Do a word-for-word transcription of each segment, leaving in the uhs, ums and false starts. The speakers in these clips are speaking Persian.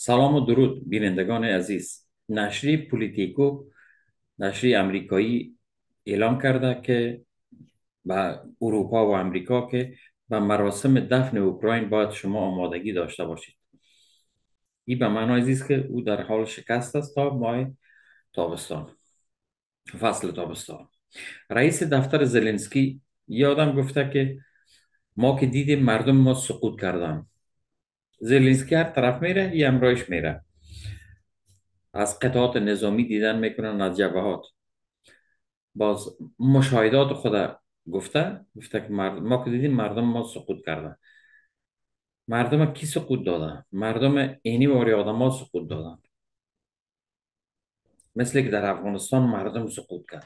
سلام و درود بینندگان عزیز. نشریه پولیتیکو، نشریه امریکایی، اعلام کرده که به اروپا و امریکا که به مراسم دفن اوکراین باید شما آمادگی داشته باشید. این به معنای است که او در حال شکست است تا ماه تابستان، فصل تابستان. رئیس دفتر زلنسکی یادم گفته که ما که دیدیم مردم ما سقوط کردن. زلنسکی هر طرف میره یا امرایش میره، از قطعات نظامی دیدن میکنن، از جبهات. باز مشاهدات خود گفته گفته که مردم ما که دیدیم مردم ما سقوط کردن. مردم کی سقوط دادن؟ مردم اینی واری آدم ها سقوط دادن، مثل که در افغانستان مردم سقوط کرد.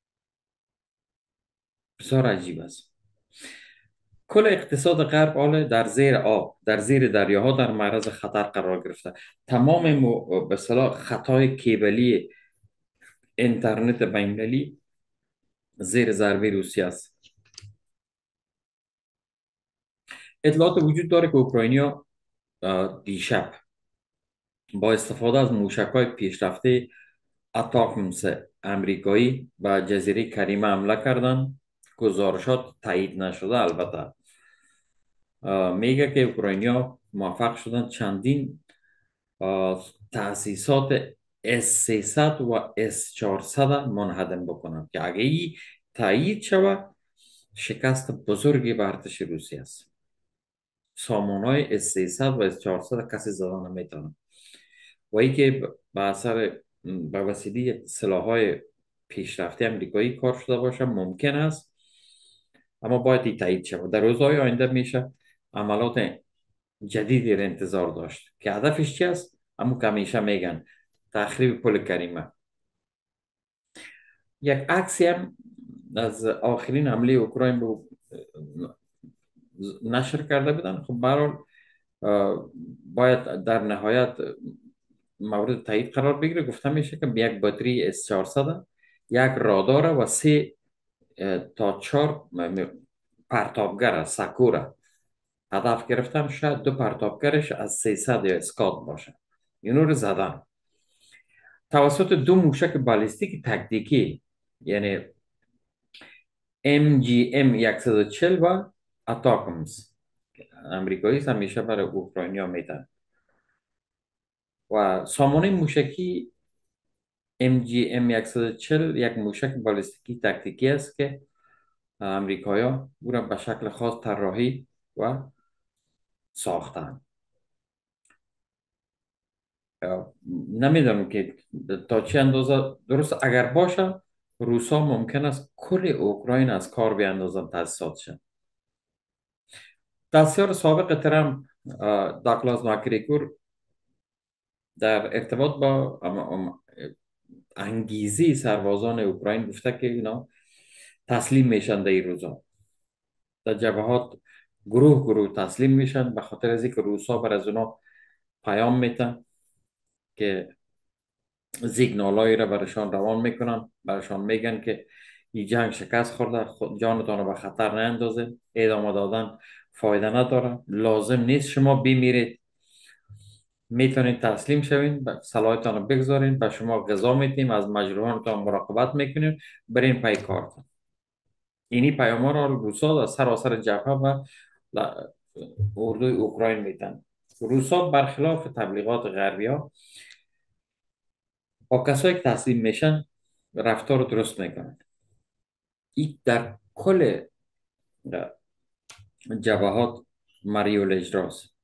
بسیار عجیب است. کل اقتصاد غرب حال در زیر آب، در زیر دریاها در معرض خطر قرار گرفته. تمام مو- به اصطلاح خطای کیبلی اینترنت بین‌المللی زیر ضربه روسیه است. اطلاعات وجود داره که اوکراینیا دیشب با استفاده از موشک‌های پیشرفته اتاکمس امریکایی به جزیره کریمه حمله کردند. گزارشات تایید نشده البته میگه که اوکراینیا موفق شدن چندین تأسیسات اس سیصد و اس چهارصد منهدم بکنند که اگه ای تایید شود شکست بزرگی به ارتش روسیه است. سامانهای اس سیصد و اس چهارصد کسی زدن نمیتونه، و ای که به اثر به وسیله سلاح‌های پیشرفته امریکایی کار شده باشه ممکن است، اما باید این تایید شود. در روزهای آینده میشه عملات جدیدی را انتظار داشت که هدفش چی است؟ اما که همیشه میگن تخریب پل کریمه. یک عکسی هم از آخرین حمله اوکراین به نشر کرده بودن. خب برحال باید در نهایت مورد تایید قرار بگیره. گفته میشه که یک باتری اس چهارصد، یک رادار و سه تا چهار پرتابگر سکوره هدف گرفتن. شاید دو پرتابگرش از سیصد یا اسکات باشه. اینو رو زدن توسط دو موشک بالستیک تکتیکی، یعنی ام جی ام صد و چهل و اتاکمز. امریکایی همیشه برای اوکراینیا میدن. و سامانه موشکی ام جی ام صد و چهل یک موشک بالستیکی تکتیکی است که امریکایا او را به شکل خاص طراحی و ساختن. نمیدونم که تا چه اندازه درست. اگر باشه روسا ممکن است کل اوکراین از کار بیاندازن تاسیساتش. دستیار سابق ترامپ داگلاس ماکریکور در ارتباط با انگیزی سربازان اوکراین گفته که اینا تسلیم میشن در این روزا. در جبهات گروه گروه تسلیم میشن به خاطر از اینکه روسا بر از اونا پیام میتن که زیگنالایی را برشان روان میکنن، برشان میگن که این جنگ شکست خورده، خود جانتان رو به خطر نیندازه، ادامه دادن فایده نداره، لازم نیست شما بمیرید، میتونید تسلیم شوین، سلاحتان رو بگذارین، به شما غذا میتیم، از مجروحانتان مراقبت میکنیم، برین پای کارتان. اینی پیام ها را روسا در سراسر جبهه و اردوی اوکراین میتن. روسا برخلاف تبلیغات غربی ها با کسایی که تسلیم میشن رفتار رو درست میکنن. این در کل جبهات مریول اجراست.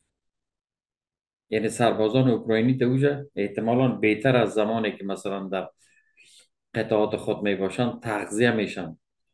یعنی سربازان اوکراینی دوجه احتمالاً بهتر از زمانی که مثلا در قطعات خود می باشن تغذیه میشن.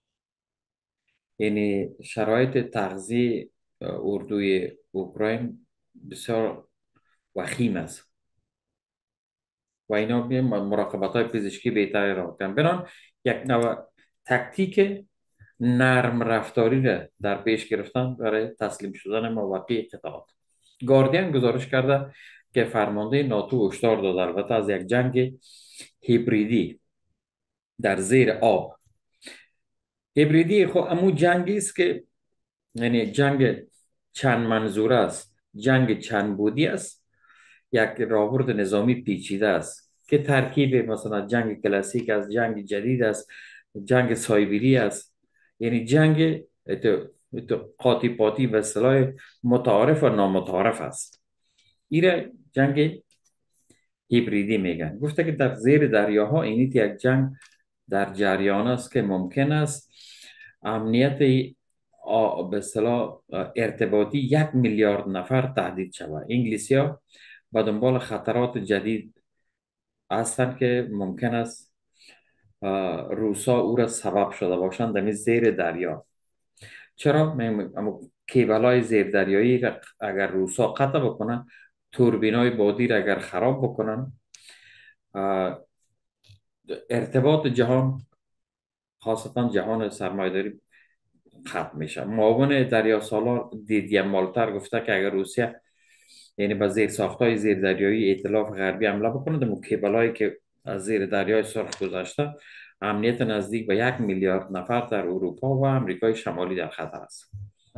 یعنی شرایط تغذیه اردوی اوکراین بسیار وخیم است و اینا مراقبت های پزشکی بهتری را کنن. بران یک نوع تکتیک نرم رفتاری را در پیش گرفتن برای تسلیم شدن موقعی قطعات. گاردین گزارش کرده که فرمانده ناتو هشدار داده البته از یک جنگ هیبریدی در زیر آب. هیبریدی خب امو جنگی است که یعنی جنگ چند منظوره است، جنگ چند بودی است. یک راهبرد نظامی پیچیده است که ترکیب مثلا جنگ کلاسیک است، جنگ جدید است، جنگ سایبری است. یعنی جنگ ات- ات- قاطی پاتی و اصطلاح متعارف و نامتعارف است. ایره جنگ هیبریدی میگن. گفته که در زیر دریاها اینیت یک جنگ در جریان است که ممکن است امنیت آ- به اصطلاح ارتباطی یک میلیارد نفر تهدید شود. انگلیسی ها به دنبال خطرات جدید هستند که ممکن است آ، روسا او را سبب شده باشند در زیر دریا. چرا؟ اما کیبل های زیر دریایی را اگر روسا قطع بکنن، توربین های بادی را اگر خراب بکنن، آ، ارتباط جهان، خاصتا جهان سرمایه‌داری، ختم میشه. معاون دریا سالار دیدی مالتر گفته که اگر روسیه یعنی به زیر ساختای زیر دریایی ائتلاف غربی حمله بکنه، در کیبلایی که از زیر دریای سرخ گذاشته، امنیت نزدیک به یک میلیارد نفر در اروپا و امریکای شمالی در خطر است.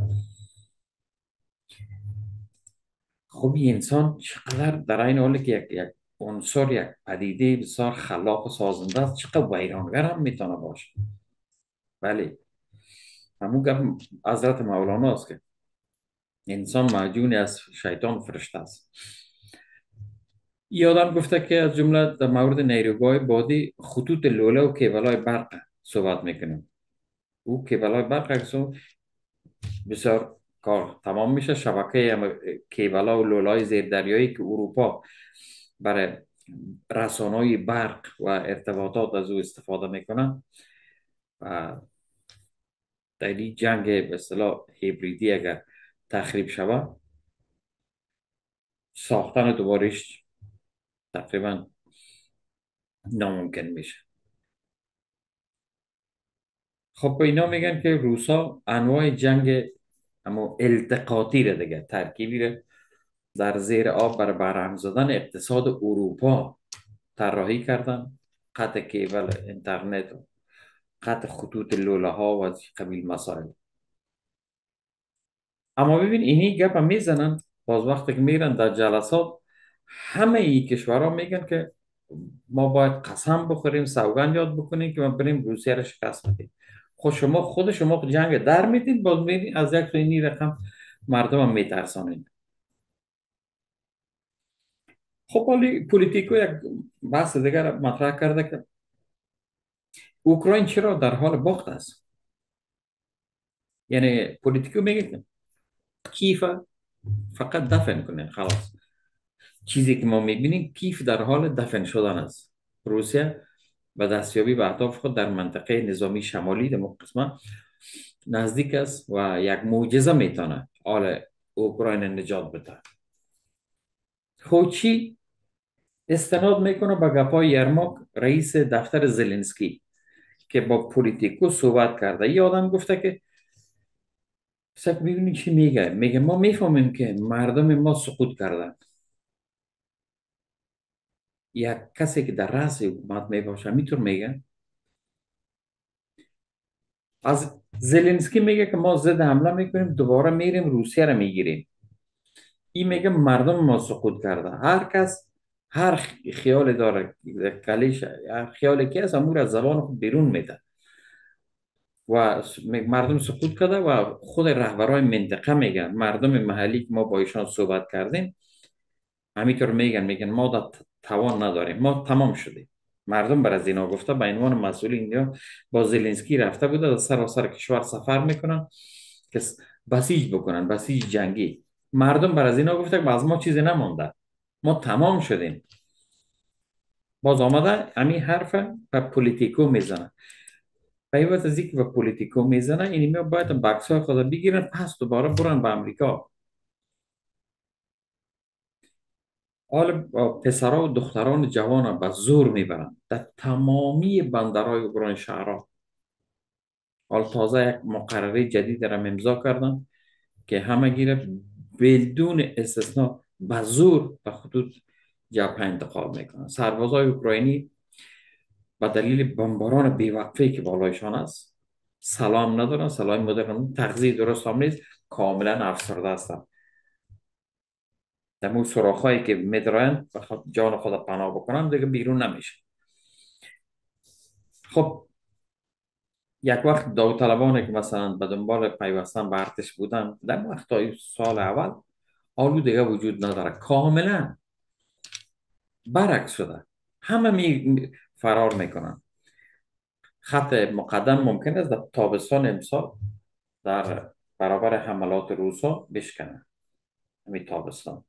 خب این انسان چقدر در این حالی که یک یک عنصر، یک پدیده بسیار خلاق و سازنده است، چقدر ویرانگر هم میتونه باشه. ولی همون گپ حضرت مولانا است که انسان معجون از شیطان و فرشته است. یادم گفته که از جمله در مورد نیروگاه بادی خطوط لوله و کیبلای برق صحبت میکنیم. او کیبلای برق اکسون بسیار کار تمام میشه. شبکه هم کیبلا و لولای زیر دریایی که اروپا برای رسانه‌های برق و ارتباطات از او استفاده میکنن و در این جنگ به اصطلاح هیبریدی اگر تخریب شود، ساختن دوبارش تقریبا ناممکن میشه. خب به اینا میگن که روسا انواع جنگ اما التقاطی رو دیگه ترکیبی رو در زیر آب برای برهم زدن اقتصاد اروپا طراحی کردن. قطع کیبل اینترنت و قطع خطوط لوله ها و از این قبیل مسائل. اما ببین اینی گپ هم میزنن، باز وقتی که میرن در جلسات همه ای کشورها میگن که ما باید قسم بخوریم، سوگند یاد بکنیم که ما بریم روسیه رو شکست بدیم. خود شما خود شما جنگ در میدین، باز میرین از یک تو اینی رقم مردم هم میترسانین. خب حالی پولیتیکو یک بحث دیگر مطرح کرده که اوکراین چرا در حال باخت است. یعنی پولیتیکو میگه که کیف فقط دفن کنین خلاص. چیزی که ما میبینیم کیف در حال دفن شدن است. روسیه و دستیابی به اهداف خود در منطقه نظامی شمالی در قسمت نزدیک است و یک معجزه میتونه حال اوکراین نجات بده. خوچی استناد میکنه به گپای یرماک، رئیس دفتر زلنسکی، که با پولیتیکو صحبت کرده. یه آدم گفته که سک ببینی چی میگه. میگه ما میفهمیم که مردم ما سقوط کردن. یک کسی که در رأس حکومت میباشه میتونه میگه. از زلنسکی میگه که ما ضد حمله میکنیم، دوباره میریم روسیه رو میگیریم. این میگه مردم ما سقوط کرده. هر کس هر خیال داره، کلیش هر خیالی که از امور از زبان خود بیرون میده و مردم سقوط کرده و خود رهبرای منطقه میگن، مردم محلی که ما با ایشان صحبت کردیم همینطور میگن، میگن ما دا توان نداریم، ما تمام شدیم. مردم بر از اینا گفته به عنوان مسئول اینجا با زلنسکی رفته بوده در سراسر کشور سفر میکنن که بسیج بکنن، بسیج جنگی. مردم بر از اینا گفته که از ما چیزی نمانده، ما تمام شدیم. باز آمده همین حرف به پولیتیکو میزنه. به عوض از اینکه به پولیتیکو میزنه، اینی می باید بکس های خود بگیرن پس دوباره برن به امریکا. حال پسرها و دختران جوان به زور میبرن در تمامی بندرهای اوکراین شهرها. حال تازه یک مقرره جدید را امضا کردن که همه گیره بدون استثناء به زور به خطوط جبهه انتقال میکنن. سربازای اوکراینی به دلیل بمباران بیوقفه که بالایشان است سلام ندارن، سلام مدرن، تغذیه درست هم نیست، کاملا افسرده هستن. در مو سراخایی که میدرن بخواد جان خود پناه بکنن دیگه بیرون نمیشه. خب یک وقت داوطلبانی که مثلا به دنبال پیوستن به ارتش بودن در وقتهای سال اول، آلو دیگه وجود نداره، کاملا برعکس شده. همه می می- فرار میکنن. خط مقدم ممکن است در تابستان امسال در برابر حملات روسا بشکنه، همین تابستان.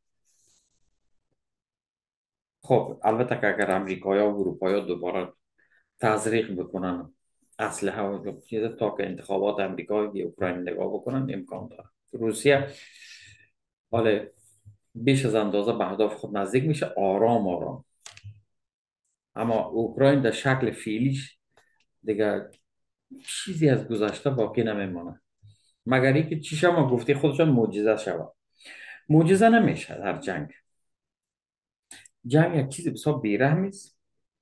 خب البته که اگر امریکایا و اروپایا دوباره تزریق بکنن اسلحه و چیز تا که انتخابات امریکا و اوکراین نگاه بکنن، امکان داره. روسیه حالا بیش از اندازه به هدف خود نزدیک میشه، آرام آرام. اما اوکراین در شکل فعلیش دیگه چیزی از گذشته باقی نمیمونه، مگر اینکه چی شما گفتی خودشون معجزه شود. معجزه نمیشه در جنگ. جنگ یک چیز بسیار بیرحمی است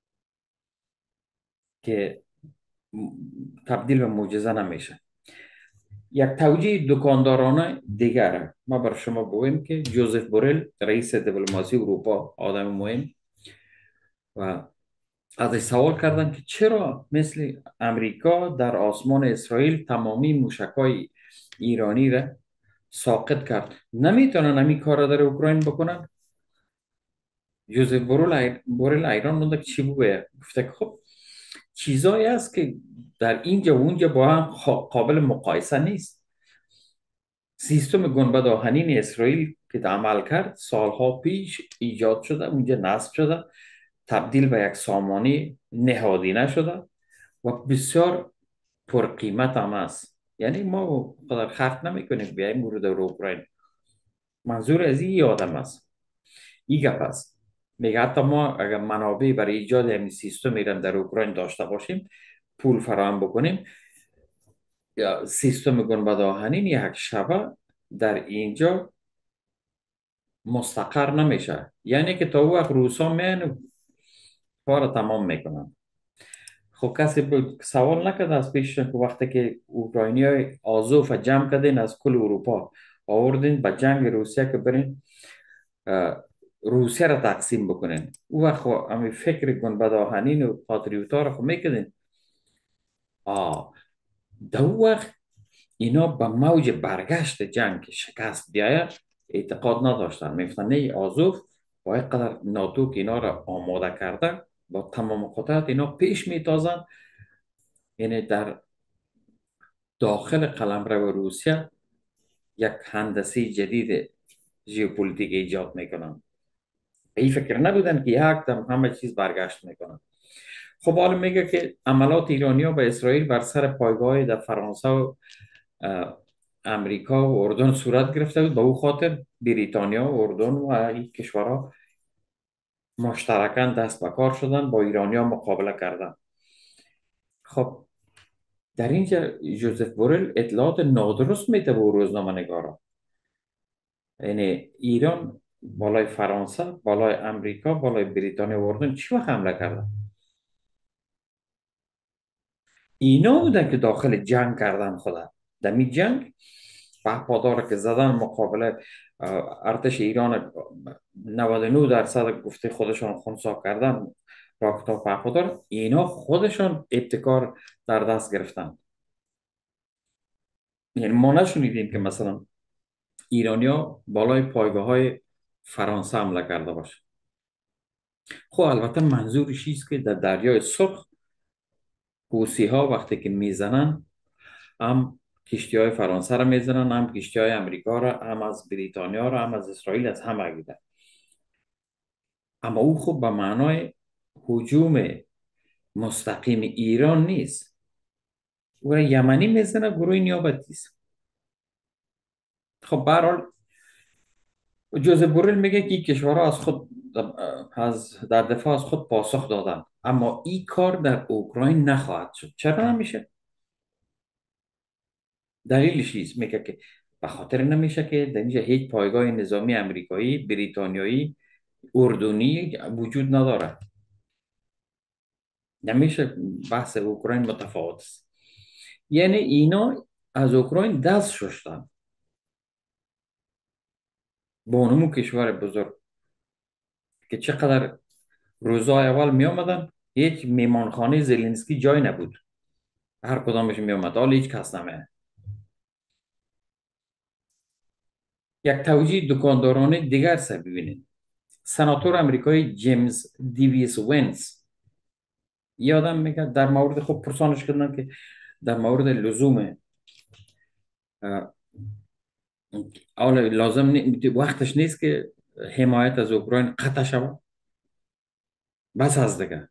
که م- تبدیل به معجزه نمیشه. یک توجیه دکاندارانه دیگره ما بر شما بگویم که جوزف بورل رئیس دیپلماسی اروپا، آدم مهم، و ازش سوال کردن که چرا مثل امریکا در آسمان اسرائیل تمامی موشکای ایرانی را ساقط کرد، نمیتونن همین کار را در اوکراین بکنن. جوزف بورل بورل ایران مونده که چی بگوید. گفته که خب چیزایی هست که در اینجا و اونجا با هم خا- قابل مقایسه نیست. سیستم گنبد آهنین اسرائیل که عمل کرد سالها پیش ایجاد شده، اونجا نصب شده، تبدیل به یک سامانه نهادینه شده و بسیار پرقیمت هم است. یعنی ما قدر خرج نمی کنیم بیایم ورود در اوکراین. منظور از این آدم است، این گپ است. میگه حتی ما اگر منابع برای ایجاد همین سیستم ایران در اوکراین داشته باشیم، پول فراهم بکنیم، یا سیستم گنبد آهنین یک شبه در اینجا مستقر نمیشه. یعنی که تا او وقت روسا میان کار تمام میکنن. خب کسی بود سوال نکرد از پیش که وقتی که اوکراینی های آزوف جمع کردین از کل اروپا آوردین به جنگ روسیه که برین اه، روسیه را تقسیم بکنین، او وقت خب همین فکر گنبد آهنین و پاتریوتا را خب میکردین. آه در او وقت اینا به موج برگشت جنگ که شکست بیاید اعتقاد نداشتن. میفتن نه آزوف با یک قدر ناتو که اینا را آماده کرده با تمام قدرت اینا پیش میتازن، یعنی در داخل قلمرو روسیه یک هندسه جدید ژئوپلیتیک ایجاد میکنن. این فکر نبودن که یک دم همه چیز برگشت میکنن. خب حالا میگه که عملات ایرانیا به اسرائیل بر سر پایگاه در فرانسه و اه، امریکا و اردن صورت گرفته بود. به او خاطر بریتانیا و اردن و این کشورها مشترکاً دست به کار شدن با ایرانیا مقابله کردن. خب در اینجا جوزف بورل اطلاعات نادرست میده به روزنامه نگارا. یعنی ایران بالای فرانسه، بالای امریکا، بالای بریتانیا و اردن چی وقت حمله کردن؟ اینا بودن که داخل جنگ کردن. خدا در می جنگ پهپادار که زدن مقابل اه، ارتش ایران، نود و نه درصد گفته خودشان خونسا کردن راکت و پهپادار، اینا خودشان ابتکار در دست گرفتن. یعنی ما نشونیدیم که مثلا ایرانیا بالای پایگاه های فرانسه حمله کرده باشه. خب البته منظورش چیست که در دریای سرخ حوثی ها وقتی که میزنن هم کشتی های فرانسه را میزنن، هم کشتی های امریکا را، هم از بریتانیا را، هم از اسرائیل، از همه گیرن. اما او خب به معنای هجوم مستقیم ایران نیست. او را یمنی میزنه، گروه نیابتی است. خب به هر حال جوزف بورل میگه که این کشورها از خود از در دفاع از خود پاسخ دادن، اما این کار در اوکراین نخواهد شد. چرا نمیشه؟ دلیلش چیست؟ میگه که به خاطر نمیشه که در اینجا هیچ پایگاه نظامی امریکایی، بریتانیایی، اردنی وجود نداره. نمیشه. بحث اوکراین متفاوت است. یعنی اینا از اوکراین دست شستن. بانمو کشور بزرگ که چقدر روزای اول می آمدن، هیچ میمانخانه زلنسکی جای نبود، هر کدامش می آمد، حالا هیچ کس نمیه. یک توجیه دکاندارانه دیگر سر ببینید. سناتور امریکایی جیمز دیویس ونس یادم میگه در مورد، خب پرسانش کردن که در مورد لزوم اه، حالا لازم نی- وقتش نیست که حمایت از اوکراین قطع شود. بس از دیگه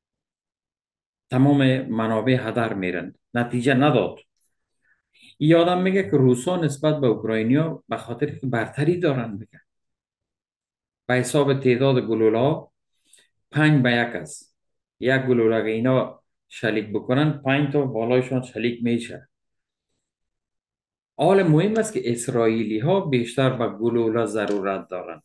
تمام منابع هدر میرن، نتیجه نداد. یادم میگه که روسا نسبت به اوکراینیا به خاطر که برتری دارن میگه، به حساب تعداد گلوله ها پنج به یک است. یک گلوله که اینا شلیک بکنن، پنج تا بالایشان شلیک میشه. حال مهم است که اسرائیلی ها بیشتر به گلوله ضرورت دارن.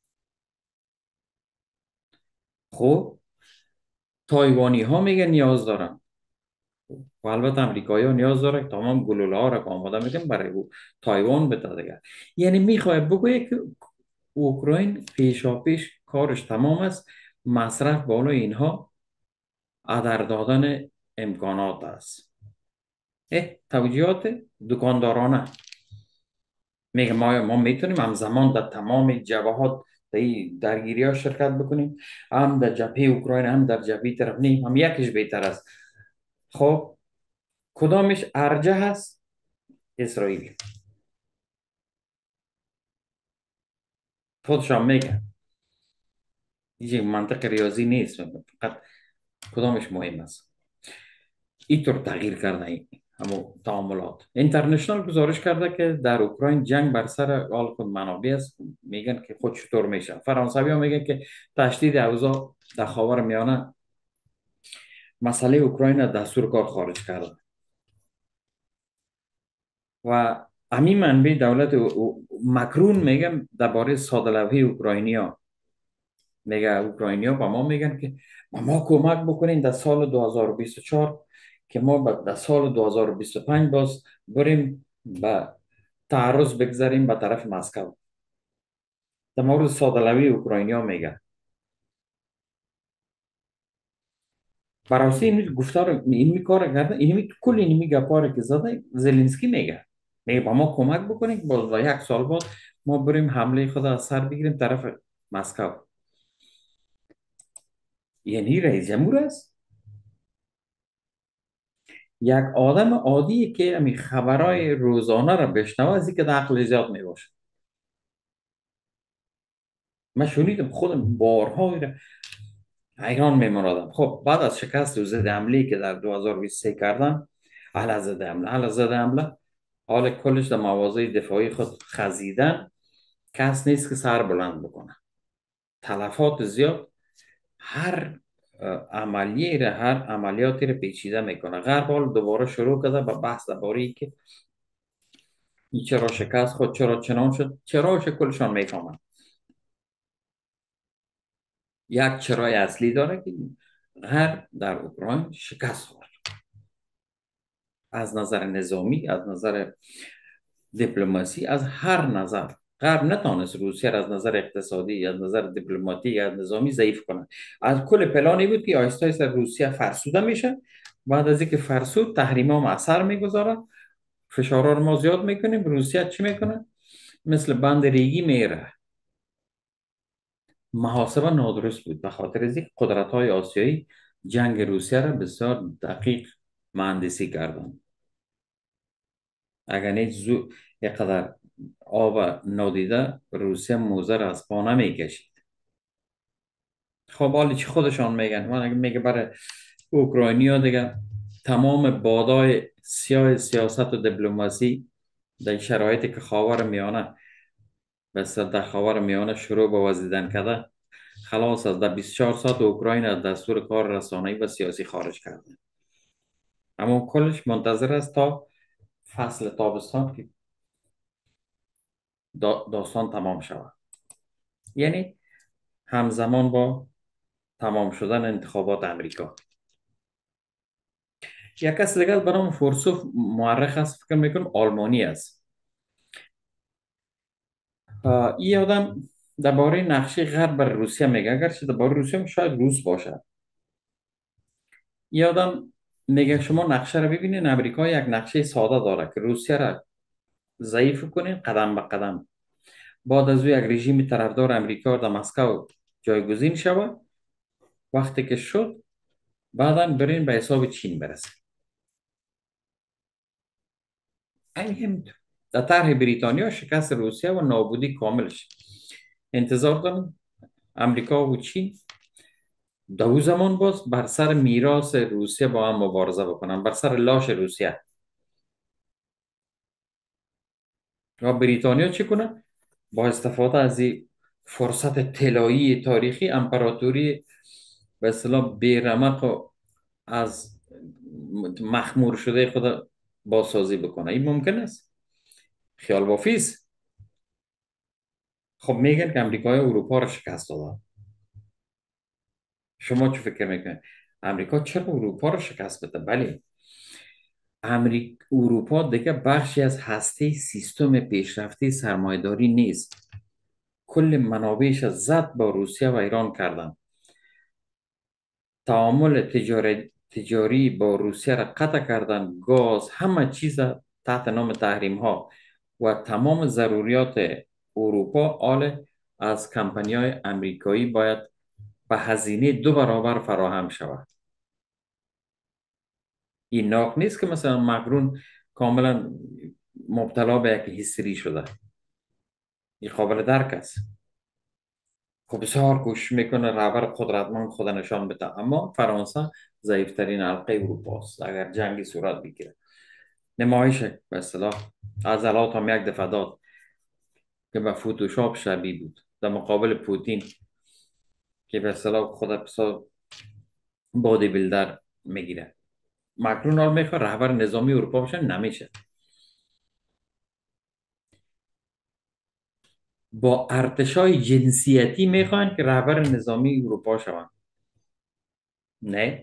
خب تایوانی ها میگه نیاز دارن، و البته امریکایی ها نیاز داره که تمام گلوله ها را که آماده میگن برای او تایوان بده دیگه. یعنی میخواد بگویه که اوکراین پیشا پیش کارش تمام است، مصرف بالا اینها هدر دادن امکانات است. اه توجیهات دکاندارانه میگه ما ما میتونیم همزمان در تمام جبهات در این درگیری ها شرکت بکنیم، هم در جبهه اوکراین هم در جبهه طرف نیم، هم یکیش بهتر است. خب کدامش ارجح هست؟ اسرائیل خودشان میگه، هیچ منطق ریاضی نیست، فقط کدامش مهم است. اینطور تغییر کرده این همو تعاملات. اینترنشنال گزارش کرده که در اوکراین جنگ بر سر حال خود منابع است، میگن که خود چطور میشه. فرانسوی ها میگن که تشدید اوضاع در خاور میانه مسئله اوکراین از دستور کار خارج کرده و همین منبع دولت او- او- مکرون میگن درباره ساده لوحه اوکراینیا، میگه اوکراینیا با ما میگن که با ما کمک بکنین در سال دو هزار و بیست و چهار که ما با- در سال دو هزار و بیست و پنج باز بریم به تعرض بگذاریم به طرف مسکو. در مورد ساده لوحه اوکراینیا میگه. براستی این گفتار این می کار کرده، این می کل این می گپاره که زده زلنسکی میگه، میگه با ما کمک بکنید باز با یک سال بعد ما بریم حمله خود از سر بگیریم طرف مسکو. یعنی رئیس جمهور است، یک آدم عادی که همین خبرهای روزانه را بشنوه از اینکه در عقل زیاد می باشه. من شنیدم خودم بارها را حیران میمانم. خب بعد از شکست و ضد حمله که در دو هزار و بیست و سه کردن، اهل ضد حمله اهل ضد حمله حال کلش در مواضع دفاعی خود خزیدن، کس نیست که سر بلند بکنه. تلفات زیاد، هر اه، عملیه را هر عملیاتی را پیچیده میکنه. غرب حال دوباره شروع کرده به بحث درباره ای که این چرا شکست خود، چرا چنان شد، چراش کلشان میفهمن. یک چرای اصلی داره که غرب در اوکراین شکست خورد، از نظر نظامی، از نظر دیپلماسی، از هر نظر. غرب نتانست روسیه را از نظر اقتصادی، از نظر دیپلماتیک، از نظامی ضعیف کنه. از کل پلانی بود که آهسته آهسته روسیه فرسوده میشه. بعد از اینکه فرسود تحریم هم اثر میگذاره، فشارها رو ما زیاد میکنیم، روسیه چی میکنه؟ مثل بند ریگی میره. محاسبه نادرست بود به خاطر از اینکه قدرت های آسیایی جنگ روسیه را بسیار دقیق مهندسی کردند. اگر نیست زو یقدر آب نادیده روسیه موزه را از پا نمیکشید. خب حالی چی خودشان میگن؟ من اگه میگه برای اوکراینیا دیگه تمام بادای سیاه سیاست و دیپلماسی در شرایطی که خاور میانه بس در خاور میانه شروع به وزیدن کرده، خلاص از در بیست و چهار ساعت اوکراین از دستور کار رسانه‌ای و سیاسی خارج کرده. اما کلش منتظر است تا فصل تابستان که دا- داستان تمام شود، یعنی همزمان با تمام شدن انتخابات امریکا. یک کس دیگه به نام فورسوف مورخ است، فکر میکنم آلمانی است. آه، این آدم درباره نقشه غرب بر روسیه میگه، اگرچه درباره روسیه هم شاید روس باشه. این آدم میگه شما نقشه رو ببینید، امریکا یک نقشه ساده داره که روسیه را ضعیف کنین قدم به قدم. بعد از او یک رژیم طرفدار امریکا در مسکو جایگزین شود. وقتی که شد، بعدا برین به حساب چین برسه. این همینطور در طرح بریتانیا شکست روسیه و نابودی کاملش انتظار دارن. امریکا و چین در او زمان باز بر سر میراث روسیه با هم مبارزه بکنن، بر سر لاش روسیه. و بریتانیا چی کنه؟ با استفاده از این فرصت طلایی تاریخی، امپراتوری به اصطلاح بیرمق و از مخمور شده خود بازسازی بکنه. این ممکن است؟ خیال بافی است. خب میگن که امریکای اروپا رو شکست داده. شما چه فکر میکنید؟ امریکا چرا اروپا رو شکست بده؟ بله، امریکا اروپا دیگه بخشی از هسته سیستم پیشرفته سرمایه‌داری نیست. کل منابعش از زد با روسیه و ایران کردن. تعامل تجاری تجاری با روسیه را قطع کردن. گاز، همه چیز تحت نام تحریم ها. و تمام ضروریات اروپا آل از کمپانی های امریکایی باید به هزینه دو برابر فراهم شود. این ناق نیست که مثلا مقرون کاملا مبتلا به یک هیستری شده. این قابل درک است. خب بسیار کوشش میکنه رهبر قدرتمند خود نشان بده، اما فرانسه ضعیفترین حلقه اروپا است. اگر جنگی صورت بگیره، نمایش به اصطلاح عضلات هم یک دفعه داد که به فوتوشاپ شبیه بود در مقابل پوتین که به اصطلاح خود بسیار بادی بیلدر میگیره. مکرون رو میخواد رهبر نظامی اروپا باشه، نمیشه. با ارتشای جنسیتی میخوان که رهبر نظامی اروپا شوند. نه،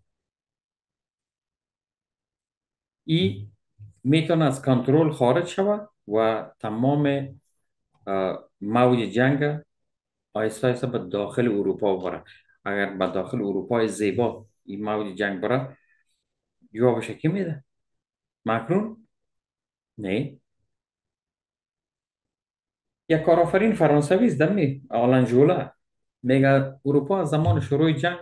این میتونه از کنترل خارج شود و تمام اه، موج جنگ آیسته آیسته به داخل اروپا بره. اگر به داخل اروپای زیبا این موج جنگ بره، جوابش کی میده؟ مکرون؟ نه، یک کارآفرین فرانسوی است دمی آلن ژوله. میگه اروپا از زمان شروع جنگ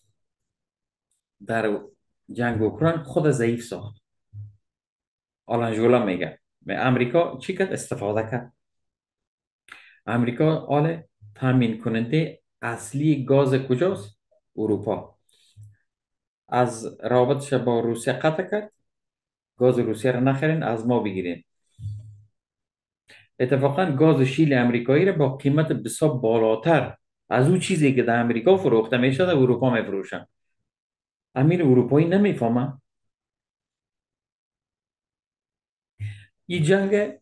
در جنگ اوکراین خود ضعیف ساخت. آلن ژوله میگه به امریکا چی کرد؟ استفاده کرد. امریکا آل تامین کننده اصلی گاز کجاست؟ اروپا. از رابطش با روسیه قطع کرد. گاز روسیه را نخرین، از ما بگیرین. اتفاقا گاز شیل امریکایی را با قیمت بسیار بالاتر از اون چیزی که در امریکا فروخته میشه در اروپا میفروشن. امیر اروپایی نمیفهمه. این جنگ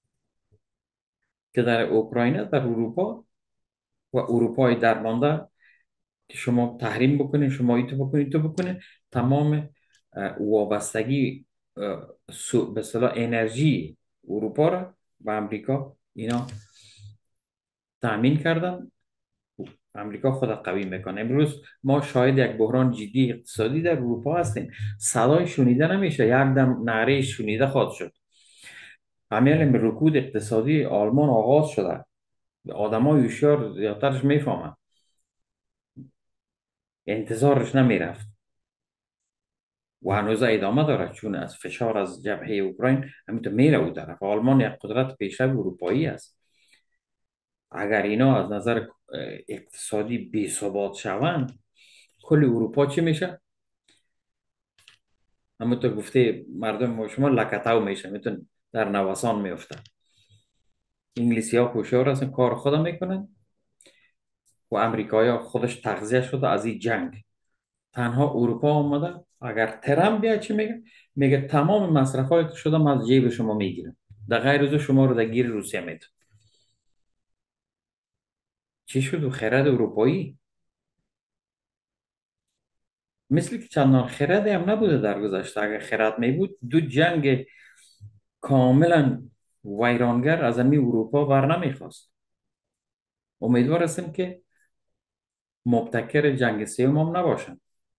که در اوکراین در اروپا و اروپای درمانده که شما تحریم بکنید، شما ایتو بکنید تو بکنید، تمام اه، وابستگی اه، سو- به اصطلاح انرژی اروپا را به امریکا اینا تأمین کردن. امریکا خود قوی میکنه. امروز ما شاهد یک بحران جدی اقتصادی در اروپا هستیم. صدای شنیده نمیشه، یک دم نعره شنیده خواهد شد. همین رکود اقتصادی آلمان آغاز شده. آدم های هوشیار زیادترش میفهمن. انتظارش نمیرفت و هنوز ادامه داره، چون از فشار از جبهه اوکراین همینطور میره او طرف. آلمان یک قدرت پیشرو اروپایی است. اگر اینا از نظر اقتصادی بی ثبات شوند، کل اروپا چی میشه؟ همونطور گفته مردم ما شما لکتاو میشه، میتون در نوسان میفته. انگلیسی ها هوشیار هستن، کار خودم میکنن و امریکایی ها خودش تغذیه شده از این جنگ. تنها اروپا آمده. اگر ترامپ بیاد چی میگه؟ میگه تمام مصرف های که شده من از جیب شما میگیرم، در غیر از او شما رو در گیر روسیه میتون. چی شد و خرد اروپایی؟ مثل که چندان خردی هم نبوده در گذشته. اگر خرد می بود دو جنگ کاملا ویرانگر از امی اروپا ور نمیخواست. امیدوار هستیم که مبتکر جنگ سوم هم نباشن،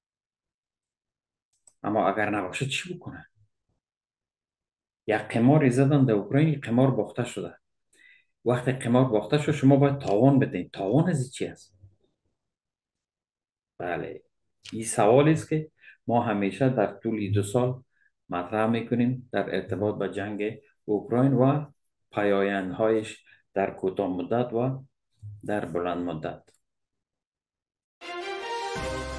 اما اگر نباشه چی بکنه؟ یک قماری زدن در اوکراین، قمار باخته شده. وقتی قمار باخته شد شما باید تاوان بدین. تاوان از این چی است؟ بله، این سوالی است که ما همیشه در طول دو سال مطرح میکنیم در ارتباط با جنگ اوکراین و پیامدهایش در کوتاه مدت و در بلند مدت.